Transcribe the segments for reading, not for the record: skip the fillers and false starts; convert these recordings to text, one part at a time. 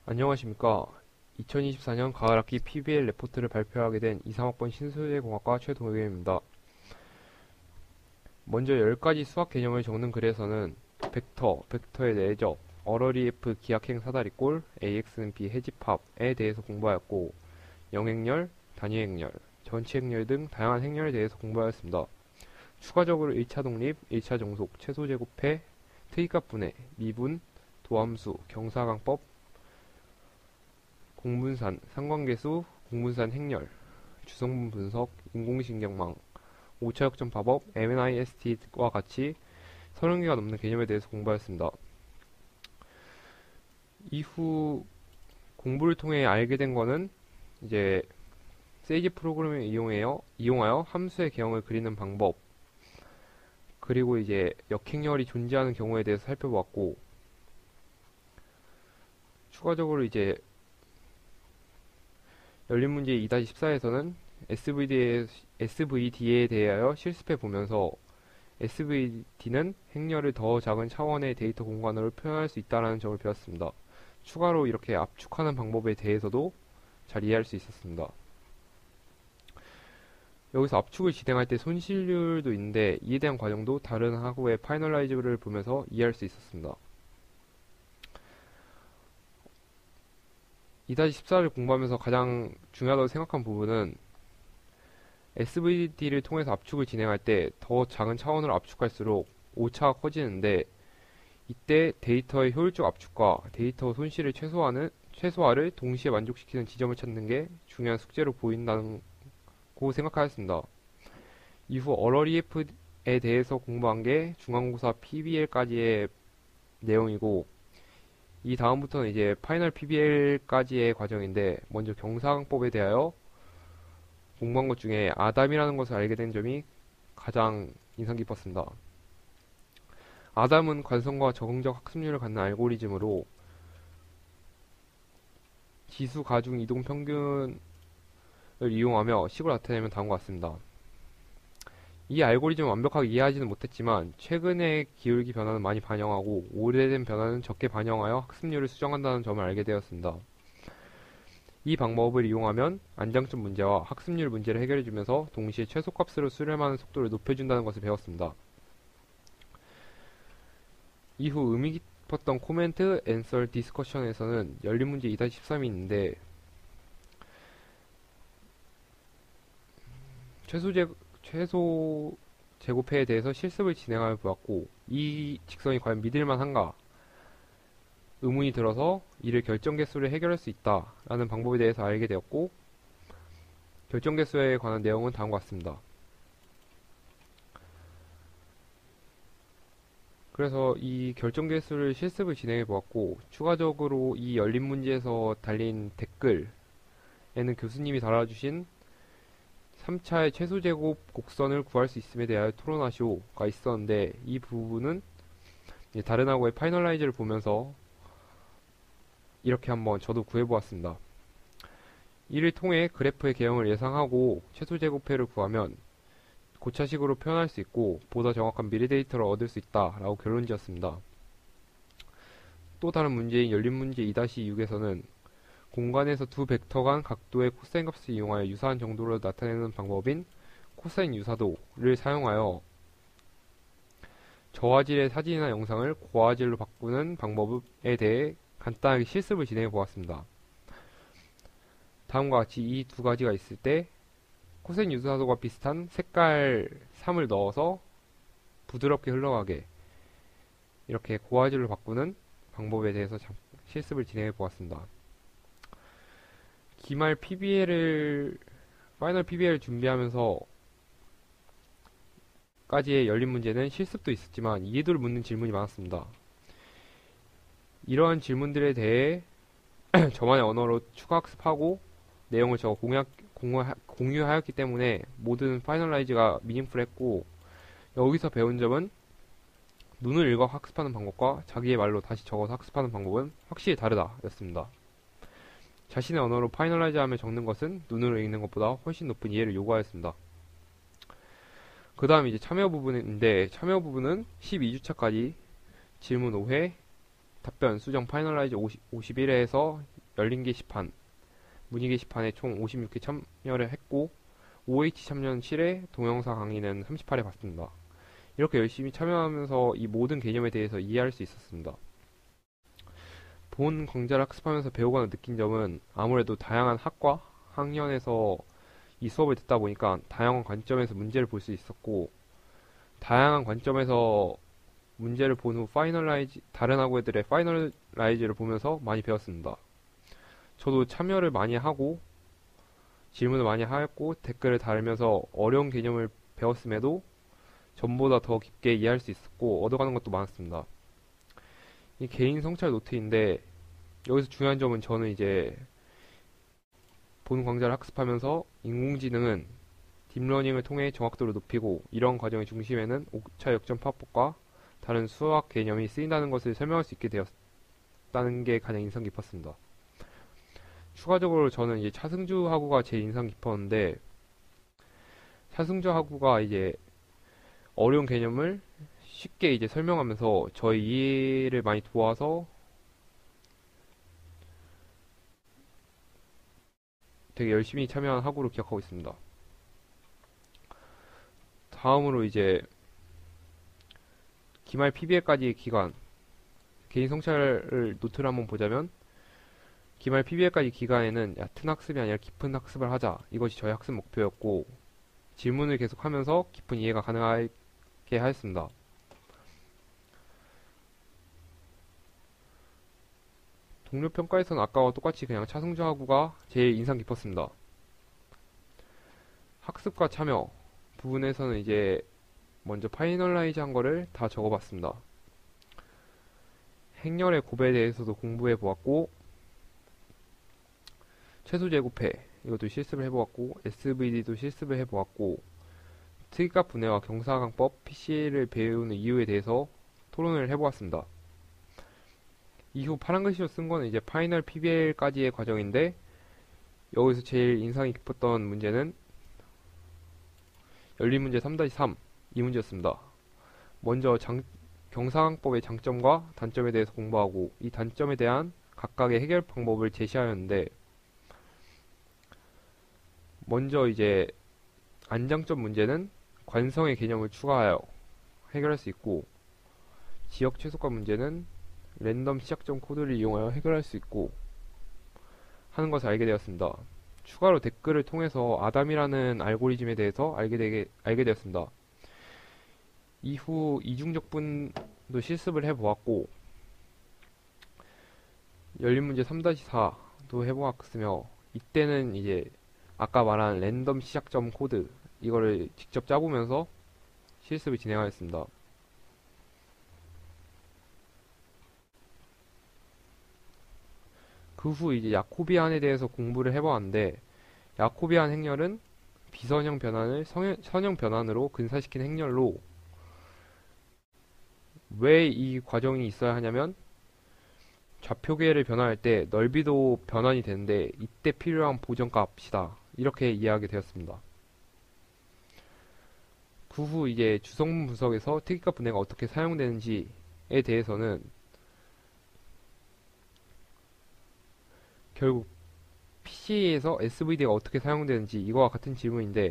안녕하십니까. 2024년 가을학기 PBL 레포트를 발표하게 된 2, 3학번 신소재공학과 최동혁입니다. 먼저 10가지 수학 개념을 적는 글에서는 벡터, 벡터의 내적, 얼어리에프 기하행 사다리꼴, AX는 B 해집합에 대해서 공부하였고, 영행렬, 단위행렬, 전치행렬 등 다양한 행렬에 대해서 공부하였습니다. 추가적으로 1차 독립, 1차 정속, 최소 제곱해, 특이값 분해, 미분, 도함수, 경사강법, 공분산, 상관계수, 공분산 행렬, 주성분 분석, 인공신경망, 5차 역전 파법, MNIST와 같이 30개가 넘는 개념에 대해서 공부하였습니다. 이후 공부를 통해 알게 된 거는 이제 세이지 프로그램을 이용하여 함수의 개형을 그리는 방법, 그리고 이제 역행렬이 존재하는 경우에 대해서 살펴보았고, 추가적으로 이제 열린 문제 2-14에서는 SVD에 대하여 실습해 보면서 SVD는 행렬을 더 작은 차원의 데이터 공간으로 표현할 수 있다는 점을 배웠습니다. 추가로 이렇게 압축하는 방법에 대해서도 잘 이해할 수 있었습니다. 여기서 압축을 진행할 때 손실률도 있는데 이에 대한 과정도 다른 학우의 파이널라이즈를 보면서 이해할 수 있었습니다. 2-14를 공부하면서 가장 중요하다고 생각한 부분은 SVD를 통해서 압축을 진행할 때 더 작은 차원으로 압축할수록 오차가 커지는데, 이때 데이터의 효율적 압축과 데이터 손실을 최소화를 동시에 만족시키는 지점을 찾는 게 중요한 숙제로 보인다고 생각하였습니다. 이후 RLEF에 대해서 공부한 게 중간고사 PBL까지의 내용이고, 이 다음부터는 이제 파이널 PBL까지의 과정인데, 먼저 경사강법에 대하여 공부한 것 중에 아담이라는 것을 알게 된 점이 가장 인상 깊었습니다. 아담은 관성과 적응적 학습률을 갖는 알고리즘으로 지수 가중 이동 평균을 이용하며 식을 나타내면 다음과 같습니다. 이 알고리즘을 완벽하게 이해하지는 못했지만 최근의 기울기 변화는 많이 반영하고 오래된 변화는 적게 반영하여 학습률을 수정한다는 점을 알게 되었습니다. 이 방법을 이용하면 안장점 문제와 학습률 문제를 해결해주면서 동시에 최소값으로 수렴하는 속도를 높여준다는 것을 배웠습니다. 이후 의미 깊었던 코멘트, 앤서, 디스커션에서는 열린 문제 2-13이 있는데, 최소 제곱회에 대해서 실습을 진행하여 보았고, 이 직선이 과연 믿을만한가 의문이 들어서 이를 결정계수를 해결할 수 있다라는 방법에 대해서 알게 되었고, 결정계수에 관한 내용은 다음과 같습니다. 그래서 이 결정계수를 실습을 진행해 보았고, 추가적으로 이 열린 문제에서 달린 댓글에는 교수님이 달아주신 3차의 최소제곱 곡선을 구할 수 있음에 대하여 토론하시오가 있었는데, 이 부분은 다른 학우의 파이널라이즈를 보면서 이렇게 한번 저도 구해보았습니다. 이를 통해 그래프의 개형을 예상하고 최소제곱회를 구하면 고차식으로 표현할 수 있고 보다 정확한 미래 데이터를 얻을 수 있다라고 결론지었습니다. 또 다른 문제인 열린 문제 2-6에서는 공간에서 두 벡터 간 각도의 코사인 값을 이용하여 유사한 정도로 나타내는 방법인 코사인 유사도를 사용하여 저화질의 사진이나 영상을 고화질로 바꾸는 방법에 대해 간단하게 실습을 진행해 보았습니다. 다음과 같이 이 두 가지가 있을 때 코사인 유사도가 비슷한 색깔 3을 넣어서 부드럽게 흘러가게 이렇게 고화질로 바꾸는 방법에 대해서 실습을 진행해 보았습니다. 기말 파이널 PBL을 준비하면서 까지의 열린 문제는 실습도 있었지만 이해도를 묻는 질문이 많았습니다. 이러한 질문들에 대해 저만의 언어로 추가 학습하고 내용을 적어 공유하였기 때문에 모든 파이널라이즈가 미닝풀했고, 여기서 배운 점은 눈을 읽어 학습하는 방법과 자기의 말로 다시 적어서 학습하는 방법은 확실히 다르다 였습니다. 자신의 언어로 파이널라이즈하며 적는 것은 눈으로 읽는 것보다 훨씬 높은 이해를 요구하였습니다. 그 다음 이제 참여 부분인데, 참여 부분은 12주차까지 질문 5회, 답변 수정 파이널라이즈 51회에서 열린 게시판, 문의 게시판에 총 56회 참여를 했고, OH 참여는 7회, 동영상 강의는 38회 봤습니다. 이렇게 열심히 참여하면서 이 모든 개념에 대해서 이해할 수 있었습니다. 본 강좌를 학습하면서 배우거나 느낀 점은 아무래도 다양한 학과, 학년에서 이 수업을 듣다 보니까 다양한 관점에서 문제를 볼 수 있었고, 다양한 관점에서 문제를 본 후 다른 학우들의 파이널라이즈를 보면서 많이 배웠습니다. 저도 참여를 많이 하고, 질문을 많이 하였고, 댓글을 달면서 어려운 개념을 배웠음에도 전보다 더 깊게 이해할 수 있었고, 얻어가는 것도 많았습니다. 이 개인 성찰 노트인데, 여기서 중요한 점은 저는 이제 본 강좌를 학습하면서 인공지능은 딥러닝을 통해 정확도를 높이고 이런 과정의 중심에는 오차 역전파법과 다른 수학 개념이 쓰인다는 것을 설명할 수 있게 되었다는 게 가장 인상 깊었습니다. 추가적으로 저는 이제 차승주 학우가 제일 인상 깊었는데, 차승주 학우가 이제 어려운 개념을 쉽게 이제 설명하면서 저의 이해를 많이 도와서 되게 열심히 참여한 학우로 기억하고 있습니다. 다음으로 이제 기말 PBL까지의 기간, 개인 성찰을 노트를 한번 보자면, 기말 PBL까지 기간에는 얕은 학습이 아니라 깊은 학습을 하자. 이것이 저의 학습 목표였고, 질문을 계속하면서 깊은 이해가 가능하게 하였습니다. 동료 평가에서는 아까와 똑같이 그냥 차승주 학우가 제일 인상 깊었습니다. 학습과 참여 부분에서는 이제 먼저 파이널라이즈 한 거를 다 적어봤습니다. 행렬의 곱에 대해서도 공부해 보았고, 최소 제곱해 이것도 실습을 해보았고, SVD도 실습을 해보았고, 특이값 분해와 경사강법 PCA를 배우는 이유에 대해서 토론을 해보았습니다. 이후 파란 글씨로 쓴 거는 이제 파이널 PBL까지의 과정인데, 여기서 제일 인상이 깊었던 문제는 열린 문제 3-3 이 문제였습니다. 먼저 경사강법의 장점과 단점에 대해서 공부하고, 이 단점에 대한 각각의 해결 방법을 제시하였는데, 먼저 이제 안장점 문제는 관성의 개념을 추가하여 해결할 수 있고, 지역 최소화 문제는 랜덤 시작점 코드를 이용하여 해결할 수 있고 하는 것을 알게 되었습니다. 추가로 댓글을 통해서 아담이라는 알고리즘에 대해서 알게 되었습니다. 이후 이중적분도 실습을 해보았고, 열린 문제 3-4도 해보았으며, 이때는 이제 아까 말한 랜덤 시작점 코드 이거를 직접 짜보면서 실습을 진행하였습니다. 그 후 이제 야코비안에 대해서 공부를 해보았는데, 야코비안 행렬은 비선형 변환을 선형 변환으로 근사시킨 행렬로, 왜 이 과정이 있어야 하냐면 좌표계를 변환할 때 넓이도 변환이 되는데 이때 필요한 보정값이다, 이렇게 이해하게 되었습니다. 그 후 이제 주성분 분석에서 특이값 분해가 어떻게 사용되는지에 대해서는 결국 PCA에서 SVD가 어떻게 사용되는지 이거와 같은 질문인데,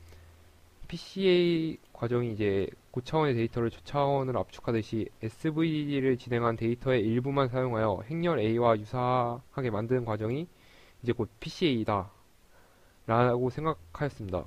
PCA 과정이 이제 고차원의 데이터를 저차원으로 압축하듯이 SVD를 진행한 데이터의 일부만 사용하여 행렬 A와 유사하게 만드는 과정이 이제 곧 PCA이다 라고 생각하였습니다.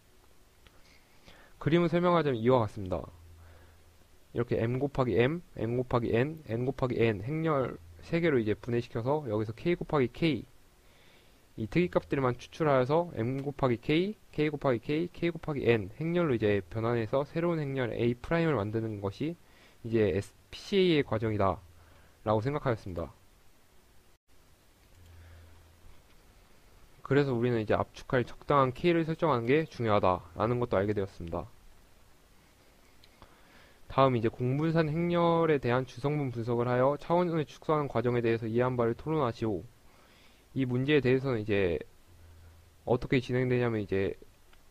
그림을 설명하자면 이와 같습니다. 이렇게 m 곱하기 m, m 곱하기 n, n 곱하기 n 행렬 3개로 이제 분해시켜서 여기서 k 곱하기 k 이 특이값들만 추출하여서 m 곱하기 k, k 곱하기 k, k 곱하기 n 행렬로 이제 변환해서 새로운 행렬 A'을 만드는 것이 이제 PCA의 과정이다 라고 생각하였습니다. 그래서 우리는 이제 압축할 적당한 k를 설정하는 게 중요하다 라는 것도 알게 되었습니다. 다음 이제 공분산 행렬에 대한 주성분 분석을 하여 차원을 축소하는 과정에 대해서 이해한 바를 토론하시오. 이 문제에 대해서는 이제 어떻게 진행되냐면, 이제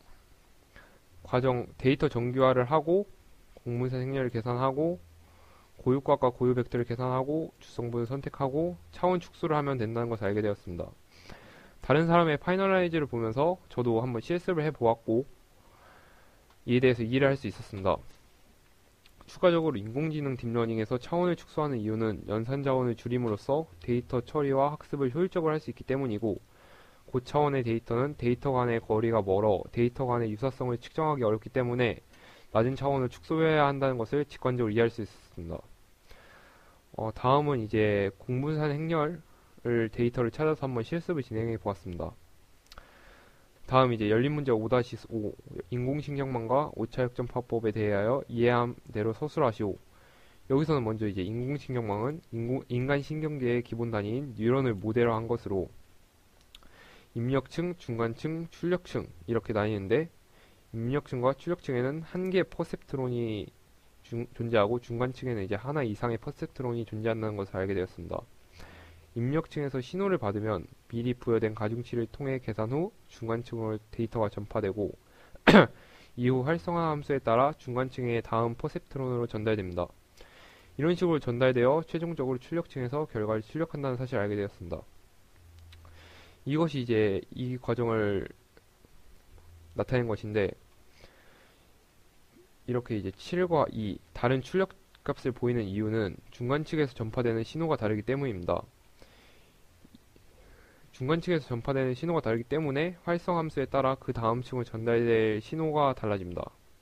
데이터 정규화를 하고 공분산 행렬을 계산하고 고유값과 고유 벡터를 계산하고 주성분을 선택하고 차원 축소를 하면 된다는 것을 알게 되었습니다. 다른 사람의 파이널라이즈를 보면서 저도 한번 CS를 해보았고 이에 대해서 이해를 할 수 있었습니다. 추가적으로 인공지능 딥러닝에서 차원을 축소하는 이유는 연산 자원을 줄임으로써 데이터 처리와 학습을 효율적으로 할 수 있기 때문이고, 고차원의 데이터는 데이터 간의 거리가 멀어 데이터 간의 유사성을 측정하기 어렵기 때문에 낮은 차원을 축소해야 한다는 것을 직관적으로 이해할 수 있었습니다. 다음은 이제 공분산 행렬을 데이터를 찾아서 한번 실습을 진행해 보았습니다. 다음 이제 열린 문제 5-5 인공신경망과 오차 역전파법에 대하여 이해한 대로 서술하시오. 여기서는 먼저 이제 인공신경망은 인간 신경계의 기본 단위인 뉴런을 모델로 한 것으로 입력층, 중간층, 출력층 이렇게 나뉘는데, 입력층과 출력층에는 한 개의 퍼셉트론이 존재하고 중간층에는 이제 하나 이상의 퍼셉트론이 존재한다는 것을 알게 되었습니다. 입력층에서 신호를 받으면 미리 부여된 가중치를 통해 계산 후 중간층으로 데이터가 전파되고 이후 활성화 함수에 따라 중간층의 다음 퍼셉트론으로 전달됩니다. 이런 식으로 전달되어 최종적으로 출력층에서 결과를 출력한다는 사실을 알게 되었습니다. 이것이 이제 이 과정을 나타낸 것인데, 이렇게 이제 7과 2 다른 출력 값을 보이는 이유는 중간층에서 전파되는 신호가 다르기 때문입니다. 중간층에서 전파되는 신호가 다르기 때문에 활성 함수에 따라 그 다음 층으로 전달될 신호가 달라집니다.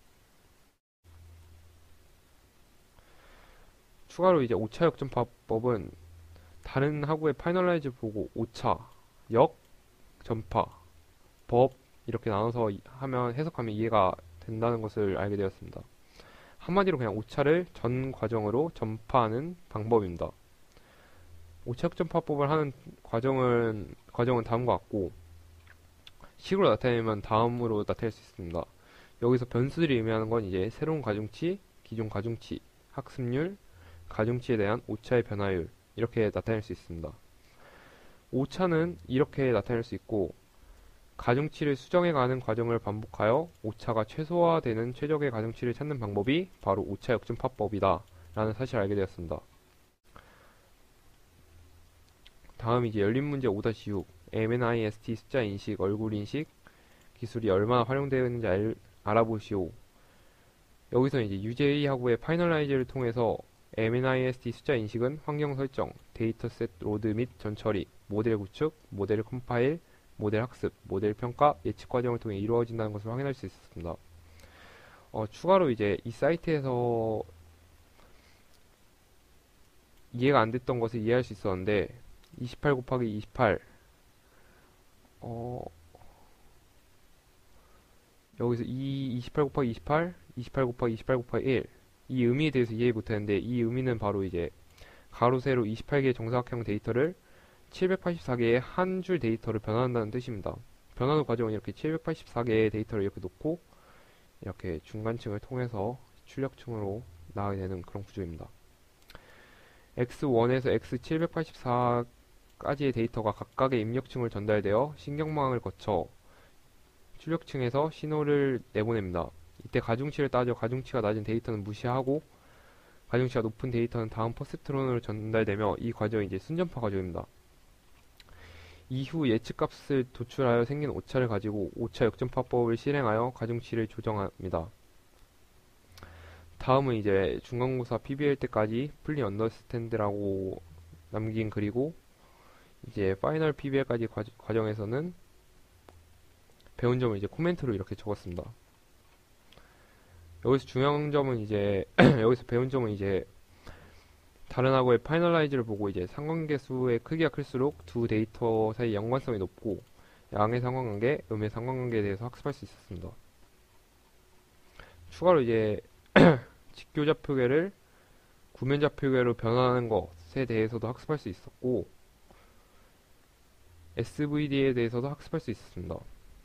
추가로 이제 오차 역전파법은 다른 학우의 파이널라이즈 보고 오차, 역, 전파, 법 이렇게 나눠서 하면 해석하면 이해가 된다는 것을 알게 되었습니다. 한마디로 그냥 오차를 전 과정으로 전파하는 방법입니다. 오차 역전파법을 하는 과정은 다음과 같고, 식으로 나타내면 다음으로 나타낼 수 있습니다. 여기서 변수들이 의미하는 건 이제 새로운 가중치, 기존 가중치, 학습률, 가중치에 대한 오차의 변화율 이렇게 나타낼 수 있습니다. 오차는 이렇게 나타낼 수 있고, 가중치를 수정해가는 과정을 반복하여 오차가 최소화되는 최적의 가중치를 찾는 방법이 바로 오차 역전파법이다 라는 사실을 알게 되었습니다. 다음 이제 열린 문제 5-6 MNIST 숫자 인식, 얼굴 인식 기술이 얼마나 활용되었는지 알아보시오. 여기서 이제 유제이 하고의 파이널라이즈를 통해서 MNIST 숫자 인식은 환경 설정, 데이터셋 로드 및 전처리, 모델 구축, 모델 컴파일, 모델 학습, 모델 평가, 예측 과정을 통해 이루어진다는 것을 확인할 수 있었습니다. 추가로 이제 이 사이트에서 이해가 안 됐던 것을 이해할 수 있었는데, 28 곱하기 28 여기서 28 곱하기 28, 28 곱하기 28 곱하기 1 이 의미에 대해서 이해 못했는데, 이 의미는 바로 이제 가로 세로 28개의 정사각형 데이터를 784개의 한 줄 데이터를 변환한다는 뜻입니다. 변환 후 과정은 이렇게 784개의 데이터를 이렇게 놓고 이렇게 중간층을 통해서 출력층으로 나가게 되는 그런 구조입니다. X1에서 X784까지의 데이터가 각각의 입력층을 전달되어 신경망을 거쳐 출력층에서 신호를 내보냅니다. 이때 가중치를 따져 가중치가 낮은 데이터는 무시하고 가중치가 높은 데이터는 다음 퍼셉트론으로 전달되며, 이 과정이 이제 순전파 과정입니다. 이후 예측값을 도출하여 생긴 오차를 가지고 오차 역전파법을 실행하여 가중치를 조정합니다. 다음은 이제 중간고사 PBL 때까지 풀리 언더스탠드라고 남긴 글이고, 이제 파이널 PBL까지 과정에서는 배운 점을 이제 코멘트로 이렇게 적었습니다. 여기서 중요한 점은 이제 여기서 배운 점은 이제 다른 학우의 파이널라이즈를 보고 이제 상관계수의 크기가 클수록 두 데이터 사이 연관성이 높고 양의 상관관계, 음의 상관관계에 대해서 학습할 수 있었습니다. 추가로 이제 직교좌표계를 구면좌표계로 변환하는 것에 대해서도 학습할 수 있었고, SVD에 대해서도 학습할 수 있었습니다.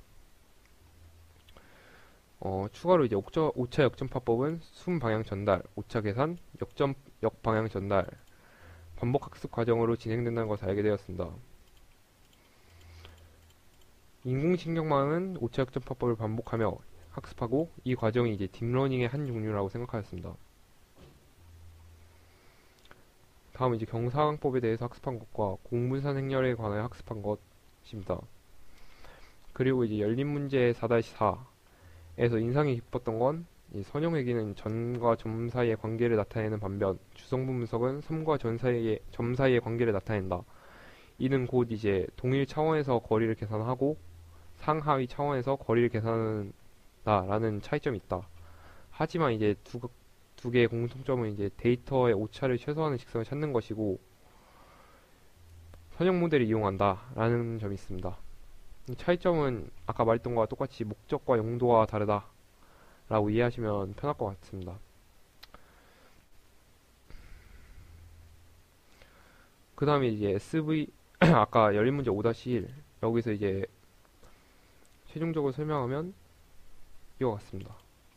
추가로 이제 오차 역전파법은 순 방향 전달, 오차 계산, 역방향 전달, 반복 학습 과정으로 진행된다는 것을 알게 되었습니다. 인공신경망은 오차 역전파법을 반복하며 학습하고, 이 과정이 이제 딥러닝의 한 종류라고 생각하였습니다. 다음은 이제 경사강법에 대해서 학습한 것과 공분산 행렬에 관하여 학습한 것입니다. 그리고 이제 열린 문제 4-4에서 인상이 깊었던 건 이 선형회귀는 전과 점 사이의 관계를 나타내는 반면 주성분 분석은 섬과 점 사이의 관계를 나타낸다. 이는 곧 이제 동일 차원에서 거리를 계산하고 상하위 차원에서 거리를 계산한다라는 차이점이 있다. 하지만 이제 두 개의 공통점은 이제 데이터의 오차를 최소화하는 직선을 찾는 것이고 선형 모델을 이용한다라는 점이 있습니다. 이 차이점은 아까 말했던 것과 똑같이 목적과 용도가 다르다 라고 이해하시면 편할 것 같습니다. 그 다음에 이제 SV 아까 열린 문제 5-1 여기서 이제 최종적으로 설명하면 이와 같습니다.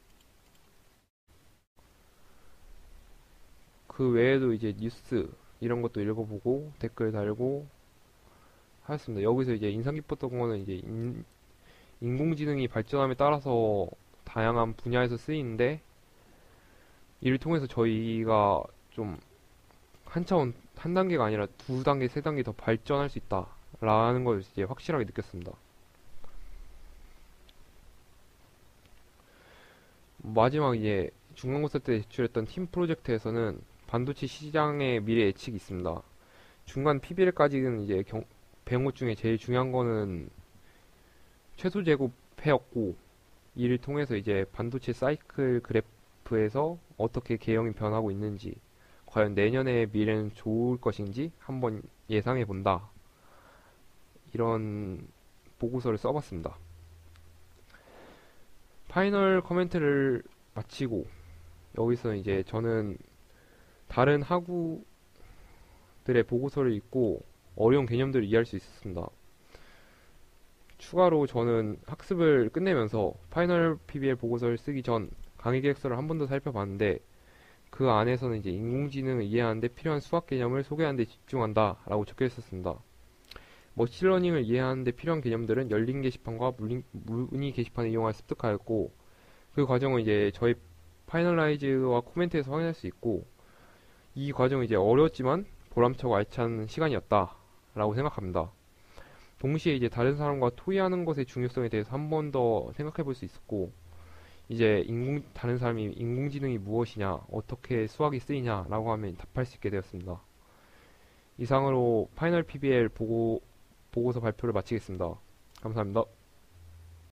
그 외에도 이제 뉴스 이런 것도 읽어보고 댓글 달고 하였습니다. 여기서 이제 인상 깊었던 거는 이제 인공지능이 발전함에 따라서 다양한 분야에서 쓰이는데 이를 통해서 저희가 좀 한 단계가 아니라 두 단계, 세 단계 더 발전할 수 있다라는 걸 이제 확실하게 느꼈습니다. 마지막 이제 중간고사 때 제출했던 팀 프로젝트에서는 반도체 시장의 미래 예측이 있습니다. 중간 PBL까지는 이제 배운 중에 제일 중요한 거는 최소 제곱해였고 이를 통해서 이제 반도체 사이클 그래프에서 어떻게 개형이 변하고 있는지 과연 내년의 미래는 좋을 것인지 한번 예상해 본다. 이런 보고서를 써봤습니다. 파이널 커멘트를 마치고 여기서 이제 저는 다른 학우들의 보고서를 읽고 어려운 개념들을 이해할 수 있었습니다. 추가로 저는 학습을 끝내면서 파이널 PBL 보고서를 쓰기 전 강의 계획서를 한 번 더 살펴봤는데 그 안에서는 이제 인공지능을 이해하는데 필요한 수학 개념을 소개하는 데 집중한다 라고 적혀 있었습니다. 머신러닝을 이해하는 데 필요한 개념들은 열린 게시판과 문의 게시판을 이용하여 습득하였고 그 과정은 이제 저희 파이널라이즈와 코멘트에서 확인할 수 있고 이 과정은 이제 어려웠지만 보람차고 알찬 시간이었다 라고 생각합니다. 동시에 이제 다른 사람과 토의하는 것의 중요성에 대해서 한 번 더 생각해 볼 수 있었고 이제 다른 사람이 인공지능이 무엇이냐, 어떻게 수학이 쓰이냐 라고 하면 답할 수 있게 되었습니다. 이상으로 파이널 PBL 보고서 발표를 마치겠습니다. 감사합니다.